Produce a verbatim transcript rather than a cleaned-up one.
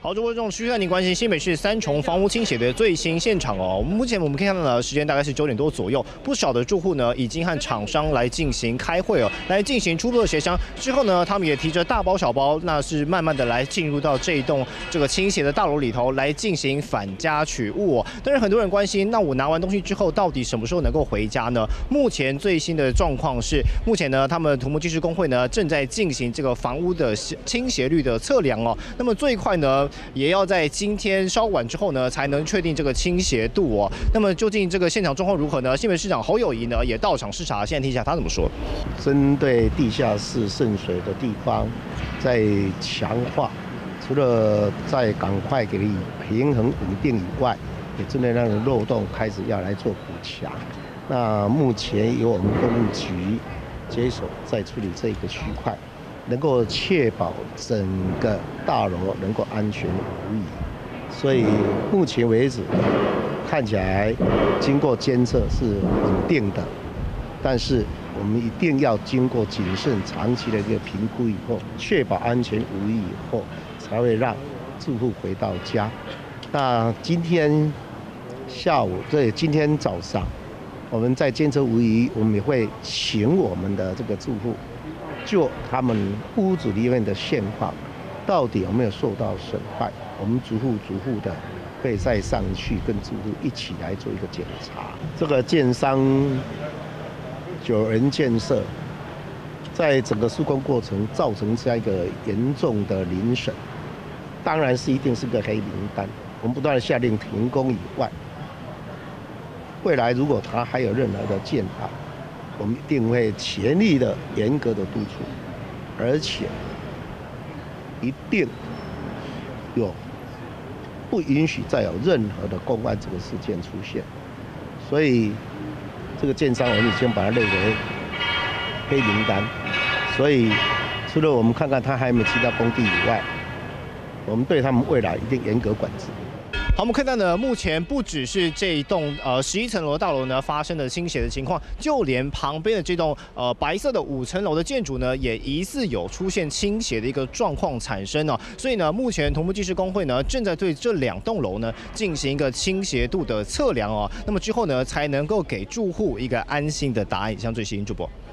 好，诸位观众，需要您关心新北市三重房屋倾斜的最新现场哦。目前我们可以看到的时间大概是九点多左右，不少的住户呢已经和厂商来进行开会哦，来进行初步的协商。之后呢，他们也提着大包小包，那是慢慢的来进入到这一栋这个倾斜的大楼里头来进行返家取物哦。但是很多人关心，那我拿完东西之后，到底什么时候能够回家呢？目前最新的状况是，目前呢，他们土木技师工会呢正在进行这个房屋的倾斜率的测量哦。那么最快呢，也要在今天稍晚之后呢，才能确定这个倾斜度哦。那么究竟这个现场状况如何呢？新北市长侯友宜呢也到场视察，现在听一下他怎么说。 针对地下室渗水的地方，在强化，除了在赶快给予平衡稳定以外，也针对那个漏洞开始要来做补强。那目前由我们公务局接手在处理这个区块。能够确保整个大楼能够安全无虞，所以目前为止看起来经过监测是稳定的，但是我们一定要经过谨慎长期的一个评估以后，确保安全无虞以后，才会让住户回到家。那今天下午，对，今天早上我们在监测无虞，我们也会请我们的这个住户。就他们屋子里面的现况，到底有没有受到损坏？我们逐户逐户的会再上去跟住户一起来做一个检查。这个建商九人建设，在整个施工过程造成这样一个严重的临审，当然是一定是个黑名单。我们不断的下令停工以外，未来如果他还有任何的建案，我们一定会全力的、严格的督促，而且一定有不允许再有任何的公安这个事件出现。所以这个建商我们已经把它列为黑名单。所以除了我们看看他还有没有其他工地以外，我们对他们未来一定严格管制。 好，我们看到呢，目前不只是这一栋呃十一层楼的大楼呢发生了倾斜的情况，就连旁边的这栋呃白色的五层楼的建筑呢，也疑似有出现倾斜的一个状况产生哦。所以呢，目前土木技师工会呢正在对这两栋楼呢进行一个倾斜度的测量哦。那么之后呢，才能够给住户一个安心的答案。以上最新主播。